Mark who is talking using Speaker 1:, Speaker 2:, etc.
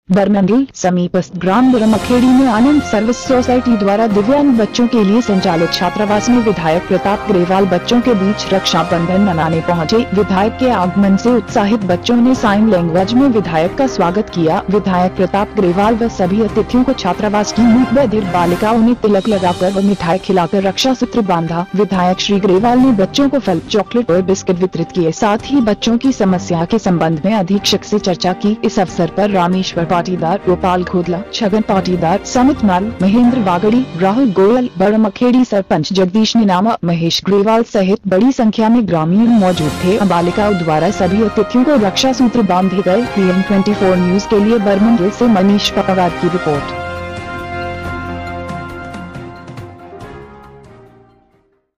Speaker 1: बरमंडल समीपस्थ ग्राम बरमखेड़ी में आनंद service society द्वारा दिव्यांग बच्चों के लिए संचालित छात्रावास में विधायक प्रताप ग्रेवाल बच्चों के बीच रक्षाबंधन मनाने पहुंचे। विधायक के आगमन से उत्साहित बच्चों ने साइन लैंग्वेज में विधायक का स्वागत किया। विधायक प्रताप ग्रेवाल व सभी अतिथियों को छात्रावास की मूक बधिर बालिकाओं ने तिलक लगाकर व मिठाई खिलाकर रक्षा सूत्र बांधा। विधायक श्री ग्रेवाल ने बच्चों को फल, चॉकलेट और बिस्किट वितरित किए। साथ ही बच्चों की समस्या के संबंध में अधीक्षक से चर्चा की। इस अवसर पर रामेश्वर पाटीदार, गोपाल खोदला, छगन पाटीदार, समित माल, महेंद्र वागड़ी, राहुल गोयल, बरमखेड़ी सरपंच जगदीश नीनामा, महेश ग्रेवाल सहित बड़ी संख्या में ग्रामीण मौजूद थे। बालिकाओं द्वारा सभी अतिथियों को रक्षा सूत्र बांधे गए। PM24 न्यूज के लिए बरमंडल से मनीष पवार की रिपोर्ट।